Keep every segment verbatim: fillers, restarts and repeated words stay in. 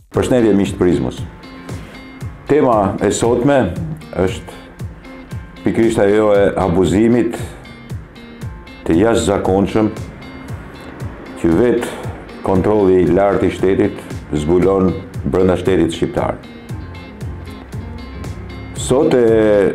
Përshëndetje miq të Prizmës. Tema e sotme është pikërisht ajo e abuzimit të jashtëzakonshëm që vetë kontrolli i lartë i shtetit zbulon brenda shtetit shqiptar. Sot e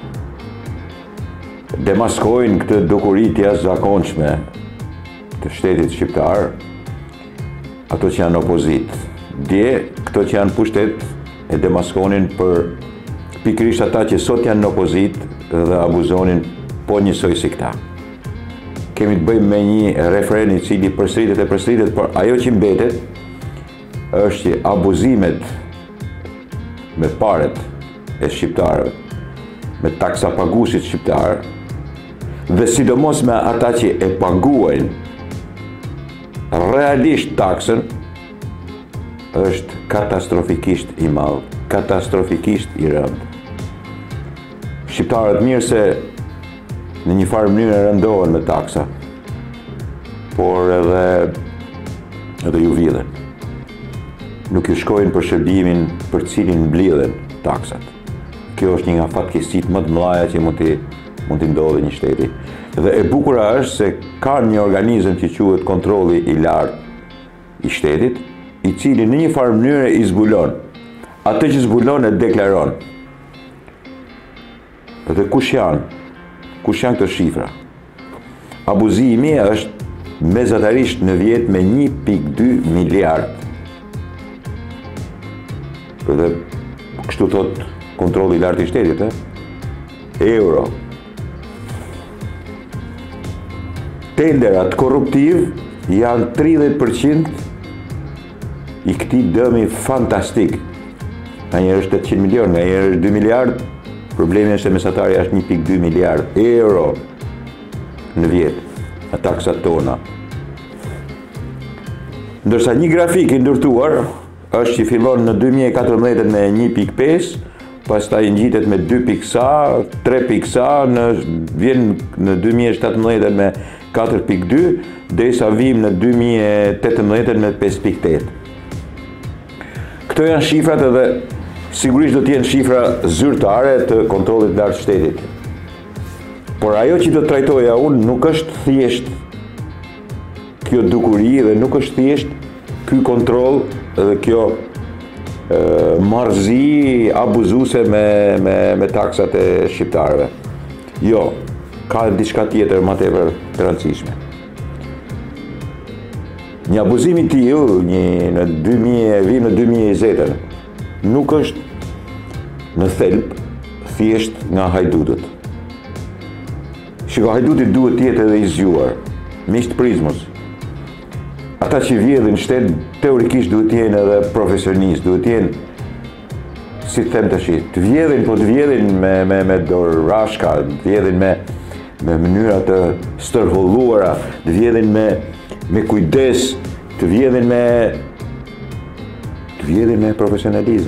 demaskojnë këtë dukuri të jashtëzakonshme të shtetit shqiptar ato që janë opozit. Dje, këto që janë pushtet e demaskonin për pikërisht ata që sot janë në opozit dhe abuzonin po njësoj si këta. Kemi të bëjmë me një referen i cili përsëritet e përsëritet, por ajo që mbetet është që abuzimet me paret e shqiptarëve, me taksa paguesit shqiptar, dhe sidomos me ata që e paguajnë realisht taksën, është katastrofikisht i madh, katastrofikisht i rëndë. Shqiptarët mirë se në një farë mënyrë rëndohen me taksa, por edhe edhe ju vjedhen. Nuk ju shkojnë për shërbimin për cilin mblidhen taksat. Kjo është një nga fatkeqësitë më të mëdha që mund të mund të ndodhë një shteti. Dhe e bukura është se ka një organizëm që quhet kontrolli i lartë i shtetit, i cili në një farë mënyrë i zbulon atë që zbulon e deklaron. Dhe kush janë? Kush janë këto shifra? Abuzimi është mesatarisht në vit me një pikë dy miliard. Dhe kështu thot kontrolli i lartë i shtetit, e? Euro. Tenderat korruptiv janë tridhjetë përqind i këtij dëmi fantastik. Nga njerë është tetëqind milion, nga njerë është dy miliard, problemi është se mesatari është një pikë dy miliard euro në vjet, në taksat tona. Ndërsa një grafik i ndërtuar është që fillon në dy mijë e katërmbëdhjetë me një pikë pesë, pastaj ngjitet me dy pikë sa, tre pikë sa, në vjen në dy mijë e shtatëmbëdhjetë me katër pikë dy, derisa vim në dy mijë e tetëmbëdhjetë me pesë pikë tetë. Këto janë shifrat edhe sigurisht do të jenë shifra zyrtare të kontrollit lartë të shtetit. Por ajo që do të trajtoja unë nuk është thjesht kjo dukuri dhe nuk është thjesht ky kontroll dhe kjo e, marrëzi abuzuese me, me, me taksat e shqiptarëve. Jo, ka diçka tjetër më tepër të rëndësishme. Një abuzim i tillë një në dy mijë vim në dy mijë e njëzet nuk është në thelb thjesht nga hajdutët. Shiko, hajduti duhet të jetë edhe i zgjuar, miq të Prizmës. Ata që vjedhin shtet teorikisht duhet të jenë edhe profesionistë, duhet të jenë, si them tash, të vjedhin, po të vjedhin me me me dorë rashka, të vjedhin me me mënyra të stërholluara, të vjedhin me me kujdes, të vjedhin me të vjedhin me profesionalizëm.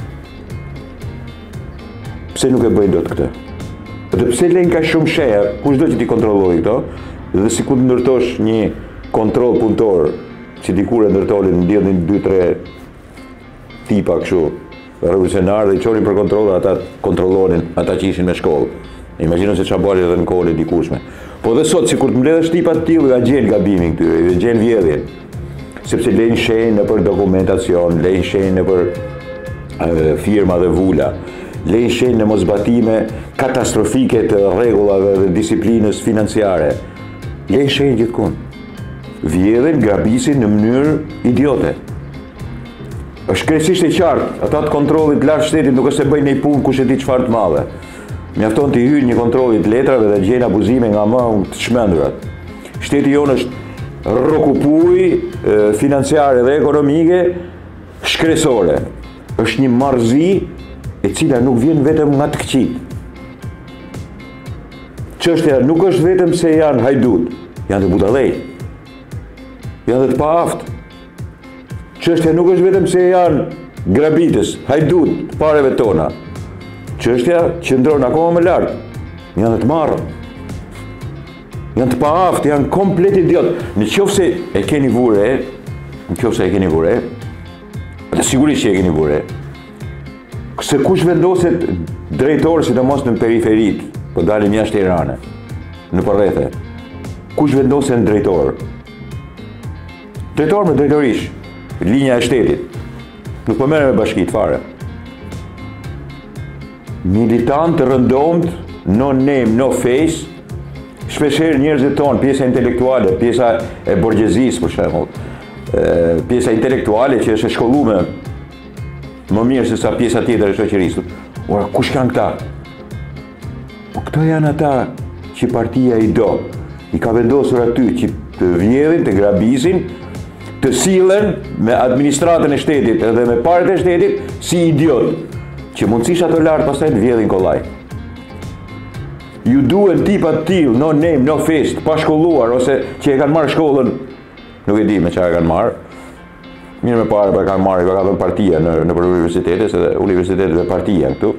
Pse nuk e bëjnë dot këtë? Dhe pse lejnë ka shumë sheja, kushdo që ti kontrollojë këto, dhe si ku të ndërtosh një kontroll punëtor, që dikur e ndërtonin, ndjedhin dy tre tipa kështu, revolucionarë dhe i çonin për kontroll, ata kontrollonin ata që ishin me shkollë. Imagjino se çfarë bëri edhe në kohën e dikushme. Po dhe sot, sikur të mbledhësh tipa të tillë, ja gjen gabimin këtyre, ja gjen vjedhjen. Sepse lejnë shenjë nëpër dokumentacion, lejnë shenjë nëpër e, firma dhe vula, lejnë shenjë në mosbatime katastrofike të rregullave dhe disiplinës financiare. Lejnë shenjë gjithkund. Vjedhin, grabisin në mënyrë idiote. Është krejtësisht e qartë, ata të kontrollit lartë shtetit nuk është se bëjnë një punë kush e di çfarë të madhe. Mjafton të hyjë një kontrolli të letrave dhe gjejnë abuzime nga më të çmendurat. Shteti jonë është rrokupuj financiare dhe ekonomike shkresore. Është një marrëzi e cila nuk vjen vetëm nga të këqit. Çështja nuk është vetëm se janë hajdut, janë të budallëj. Janë të paaftë. Çështja nuk është vetëm se janë grabitës, hajdut të pareve tona. Çështja qëndron akoma më lart. Janë të marrë. Janë të paaftë, janë komplet idiot. Në qoftë se e keni vure, në qoftë se e keni vure, Dhe sigurisht që e keni bure. Se kush vendoset drejtorë sidomos në periferit, po dalim jashtë Tirane, në përrethe. Kush vendosen drejtorë? Drejtorë me drejtorish, linja e shtetit. Nuk po merre me bashkit fare. Militant të rëndomt, no name, no face, shpesher njerëzit tonë, pjesa intelektuale, pjesa e borgjezis, për shembull, pjesa intelektuale që është e shkolluar më mirë se sa pjesa tjetër e shoqërisë. Ora, kush kanë këta? Po këto janë ata që partia i do. I ka vendosur aty që të vjedhin, të grabizin, të sillen me administratën e shtetit edhe me parët e shtetit si idiot, që mundësisht ato lartë pastaj të vjedhin kollaj. Ju duhen tipa të tillë, no name, no face, pa shkolluar, ose që e kanë marrë shkollën, nuk e di me çfarë kanë marrë. Mirë me parë për kanë marrë, i ka dhënë partia në, në për universitetet, se universitetet dhe partia këtu.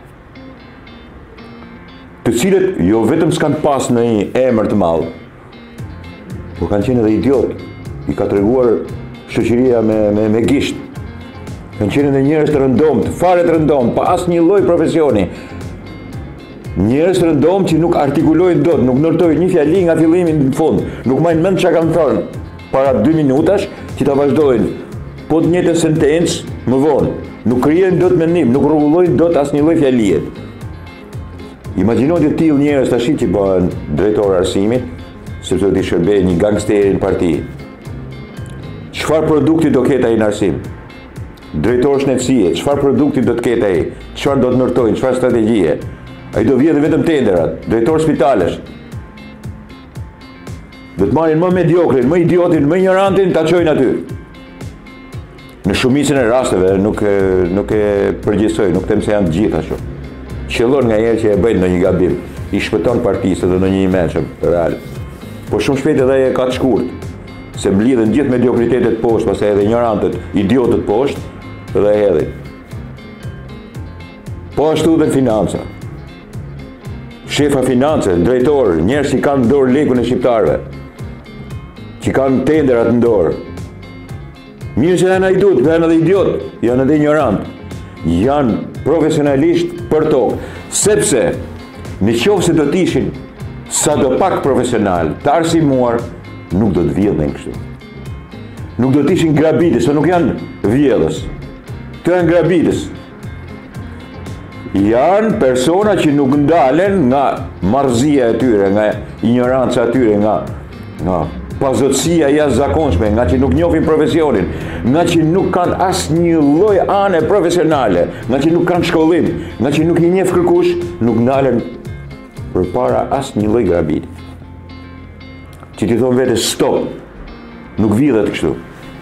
Të cilët jo vetëm s'kan pas në një emër të madh, por kanë qenë edhe idiot. I ka treguar shoqëria me, me, me gisht. Kanë qenë edhe njerëz të rëndomt, fare të rëndomt, pa asnjë lloj profesioni. Njerëz të rëndomt që nuk artikulojnë dot, nuk ndërtojnë një fjali nga fillimi në fund, nuk majnë mend çka kanë thënë para dy minutash që ta vazhdojnë. Po të njëjtën sentencë më vonë, nuk krijojnë dot mendim, nuk rregullojnë dot asnjë lloj fjalie. Imagjinoni të tillë njerëz tash që bëhen drejtor arsimit, sepse do të shërbejë një gangsteri në parti. Çfarë produkti do ketë ai në arsim? Drejtor shëndetësie, çfarë produkti do të ketë ai? Çfarë do të ndërtojnë, çfarë strategjie? Ai do vjedhë vetëm tenderat, drejtor spitalesh. Do të marrin më mediokrin, më idiotin, më ignorantin, ta çojnë aty. Në shumicën e rasteve nuk nuk e përgjigjsoj, nuk them se janë të gjitha ashtu. Qëllon nga njerë që e bëjnë në një gabim, i shpëton partisë dhe në një imenshëm real. Po shumë shpejt edhe e ka të shkurt, se mblidhen gjithë mediokritetet poshtë, pastaj edhe ignorantët, idiotët poshtë, dhe e hedhin. Po ashtu dhe në financa. Shefa finance, drejtor, njerëz që kanë në dorë lekun e shqiptarëve, që kanë tenderat në dorë. Mirë që janë ajdut, janë edhe idiot, janë edhe ignorant. Janë profesionalisht për tokë, sepse në qoftë se do të ishin sa do pak profesional, të arsimuar, nuk do të vjedhen kështu. Nuk do të ishin grabitës, se nuk janë vjedhës. Këto janë grabitës. Janë persona që nuk ndalen nga marrëzia e tyre, nga ignoranca e tyre, nga, nga pazotësia jashtëzakonshme, nga që nuk njohin profesionin, nga që nuk kanë asnjë lloj ane profesionale, nga që nuk kanë shkollim, nga që nuk i njeh kërkush, nuk ndalen përpara asnjë lloj grabiti. Që ti thon vetë stop, nuk vjedhet kështu.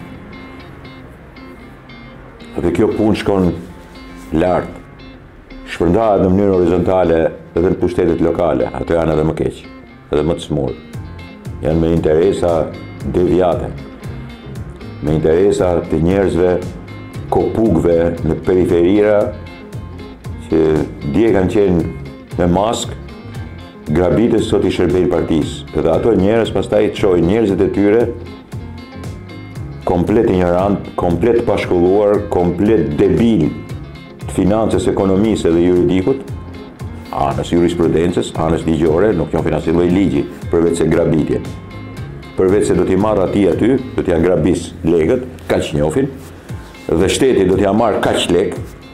Dhe kjo punë shkon lart, shpërndahet në mënyrë horizontale edhe në pushtetet lokale, ato janë edhe më keq, edhe më të smur. Janë me interesa devijate, me interesa të njerëzve kopukve në periferira që dje kanë qenë me mask, grabitës sot i shërbejnë partisë. Edhe ato njerëz pastaj çojnë njerëzit e tyre komplet ignorant, komplet pashkolluar, komplet debil të financës, ekonomisë dhe juridikut, anës jurisprudencës, anës ligjore, nuk njohin asnjë lloj ligji, përveç se grabitje. Përveç se do t'i marrë ati aty, do t'ja grabis legët, kaq njohin, dhe shteti do t'ja marrë kaq lek,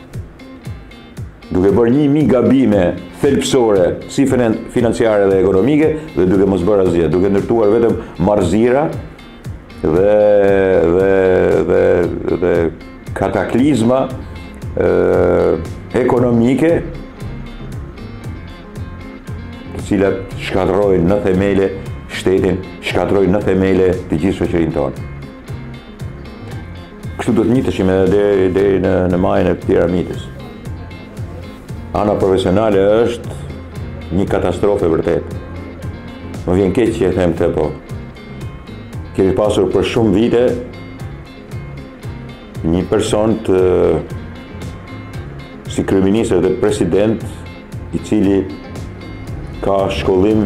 duke bërë një mijë gabime thelpsore si financiare dhe ekonomike, dhe duke mos bërë asgjë, duke ndërtuar vetëm marrëzira dhe dhe dhe dhe kataklizma e, ekonomike, të cilat shkatërrojnë në themele shtetin, shkatërrojnë në themele të gjithë shoqërinë tonë. Kështu do të njiteshim edhe deri deri në, në majën e piramidës. Ana profesionale është një katastrofë vërtet. Më vjen keq që e them këtë, po. Kemi pasur për shumë vite një person të si kryeministër dhe president i cili ka shkollim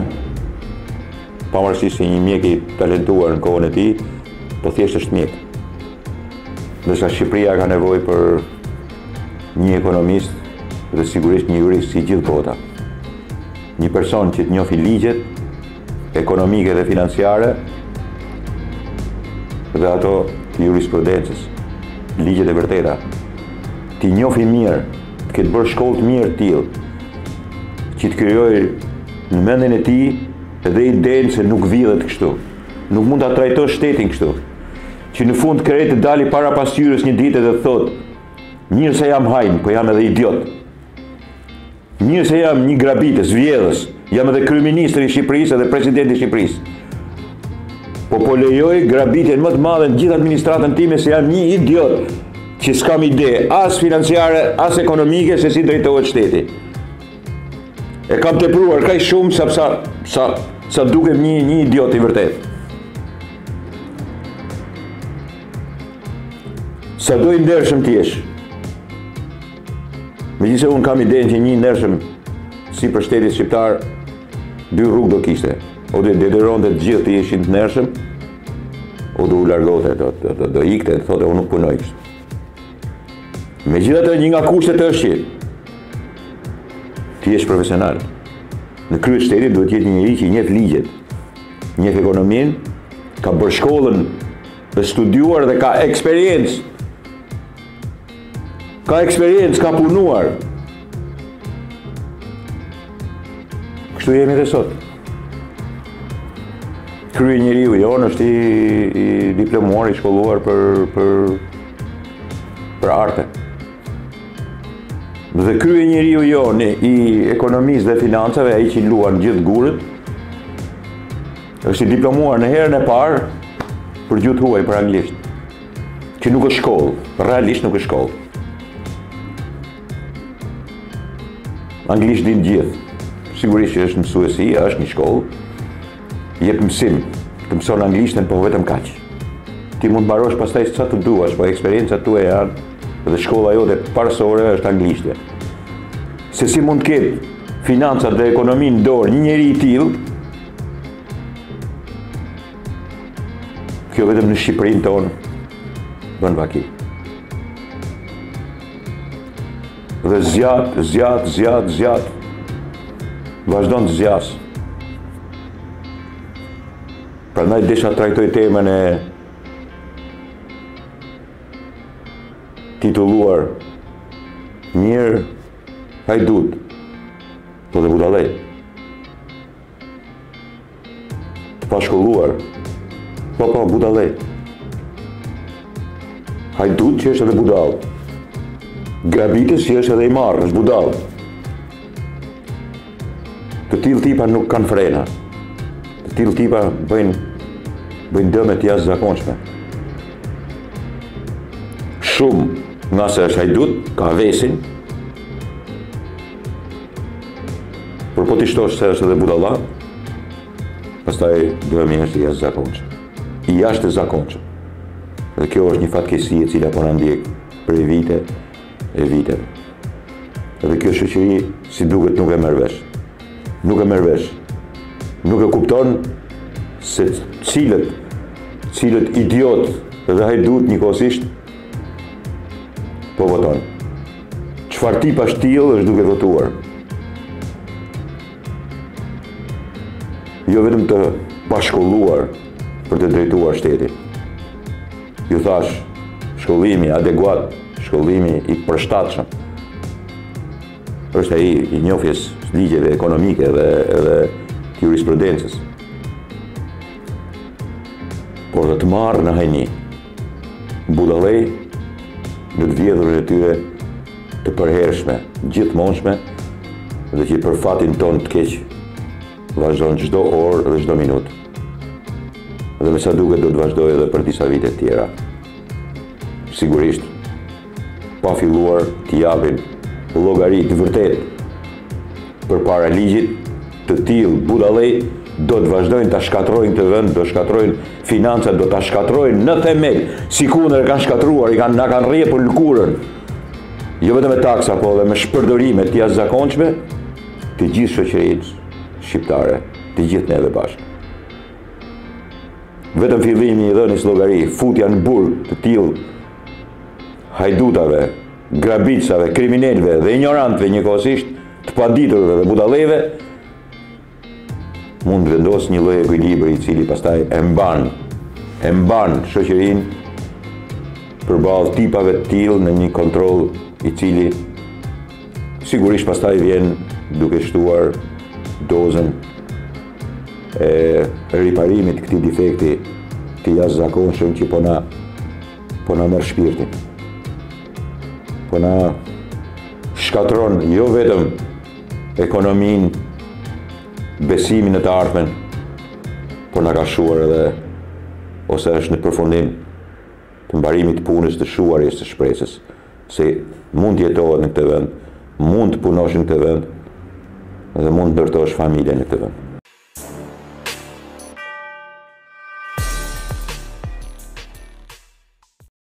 pavarësisht se një mjek i talentuar në kohën e tij, po thjesht është mjek. Ndërsa Shqipëria ka nevojë për një ekonomist dhe sigurisht një jurist si gjithë bota. Një person që të njohë ligjet ekonomike dhe financiare dhe ato të jurisprudencës, ligjet e vërteta. Ti njohë mirë, të ketë bërë shkollë të mirë të tillë, që të krijojë në mendjen e tij edhe idenë se nuk vidhet kështu. Nuk mund ta trajtosh shtetin kështu. Që në fund krejt të dali para pasqyrës një ditë dhe të thotë, mirë se jam hajn, po jam edhe idiot. Mirë se jam një grabitës, vjedhës, jam edhe kryeministri i Shqipërisë edhe presidenti i Shqipërisë. Po po lejoj grabitjen më të madhe në gjithë administratën time se jam një idiot që s'kam ide, as financiare, as ekonomike se si drejtohet shteti. E kam tepruar kaq shumë sa sa sa, sa dukem një një idiot i vërtet. Sa do i ndershëm ti jesh. Megjithëse unë kam idenë që një ndershëm si për shtetin shqiptar dy rrugë do kishte. O do detyronte të gjithë të ishin të ndershëm, o do u largote, do, do, do, do ikte, të thote unë nuk punoj kështu. Megjithatë një nga kushtet është që ti jesh profesional. Në krye shtetit duhet jetë një njeri që i njeh ligjet, njeh ekonominë, ka bërë shkollën, të studiuar dhe ka eksperiencë. Ka eksperiencë, ka punuar. Kështu jemi dhe sot. Krye njeriu jonë është i, i diplomuar, i shkolluar për, për, për arte. Dhe krye njeriu jonë i ekonomisë dhe financave, ai që luan gjithë gurët, është i diplomuar në herën e parë për gjuhë huaj, për anglisht. Që nuk është shkollë, realisht nuk është shkollë. Anglisht din gjithë. Sigurisht që është mësuesi, është një shkollë. Jep mësim, të mëson anglishtën, po vetëm kaq. Ti mund të mbarosh pastaj sa të duash, po eksperiencat tua janë dhe shkolla jote parësore është anglishtja. Se si mund të ketë financat dhe ekonominë në dorë një njeri i tillë, kjo vetëm në Shqipërinë tonë bën vaki. Dhe zjat, zjat, zjat, zjat, vazhdon të zjas. Prandaj desha trajtoj temën e titulluar Mirë hajdut, po dhe budallej. Të pashkolluar, po po budallej. Hajdut që është edhe budall. Grabitës që është edhe i marrë, është budall. Të tillë tipa nuk kanë frena. Të tillë tipa bëjnë bëjnë dëme të jashtëzakonshme. Shumë nga se është hajdut, ka vesin, por po t'i shtosh se është edhe budalla, pastaj dëmi është i jashtëzakonshëm. I jashtëzakonshëm. Dhe kjo është një fatkeqësi e cila po na ndjek për vite e viteve. Dhe kjo shoqëri si duket nuk e merr vesh. Nuk e merr vesh. Nuk e kupton se cilët cilët idiot dhe hajdut njëkohësisht po voton. Çfarë tip është tillë është duke votuar. Jo vetëm të pashkolluar për të drejtuar shtetin. Ju thash, shkollimi adekuat, shkollimi i përshtatshëm është ai i njohjes ligjeve ekonomike dhe edhe jurisprudencës. Por dhe të marrë në hajni budallej në të vjedhur e tyre të përhershme, gjithmonshme dhe që për fatin ton të keq vazhdon çdo orë dhe çdo minutë. Dhe me sa duket do të vazhdojë edhe për disa vite të tjera. Sigurisht, pa filluar t'i japin llogari të vërtet përpara ligjit, të tillë budallej do të vazhdojnë ta shkatrojnë këtë vend, do shkatrojnë financat, do ta shkatrojnë në themel, sikundër kanë shkatruar, i kanë na kanë rrjepur lëkurën. Jo vetëm me taksa, po edhe me shpërdorime të jashtëzakonshme të gjithë shoqërisë shqiptare, të gjithë neve bashkë. Vetëm fillimi i dhënies llogari, futja në burg të tillë hajdutave, grabicave, kriminelve dhe ignorantve njëkohësisht, të paditurve dhe budallëve, mund të vendos një lloj ekuilibri i cili pastaj e mban, e mban shoqërinë përballë tipave të tillë në një kontroll i cili sigurisht pastaj vjen duke shtuar dozën e riparimit të këtij defekti të jashtëzakonshëm që po na po na merr shpirtin. Po na shkatron jo vetëm ekonominë, besimin në të ardhmen, por na ka shuar edhe, ose është në përfundim të mbarimit të punës, të shuarjes, të shpresës, se mund të jetohet në këtë vend, mund të punosh në këtë vend, dhe mund të ndërtosh familje në këtë vend.